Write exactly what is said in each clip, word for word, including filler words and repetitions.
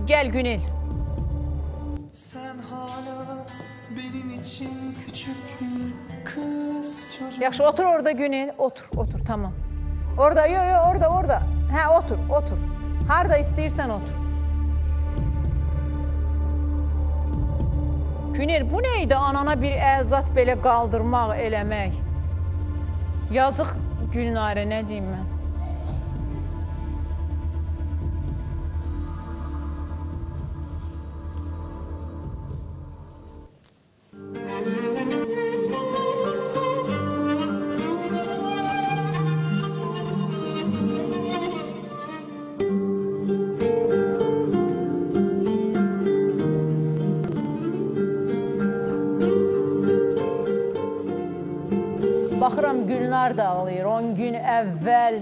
Gel Günel. Sen hala benim için küçük bir kız çocuk. Yaxşı, otur orada Günel. Otur, otur, tamam. Orada, yo yo, orada, orada. Hə, otur, otur. Harda istəyirsən otur. Günel, bu neydi anana bir əlzat belə qaldırmaq, eləmək? Yazıq Gülnarə, nə deyim mən? Baxıram Gülnar da ağlayır. on gün əvvəl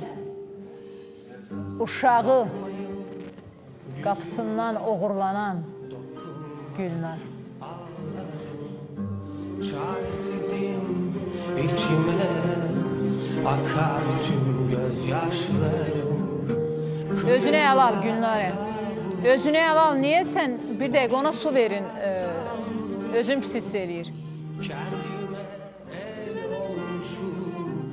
uşağı qapısından oğurlanan Gülnar. Çaresizim, içime akar tüm gözyaşlarım. Özünə əl al Gülnarə. Özünə əl al. Niyə sən bir dəqiqə ona su verin? Ee, özün pis hiss eləyir. Kendime el olmuşum.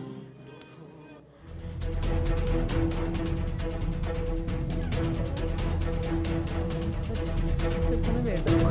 Bunu verdim.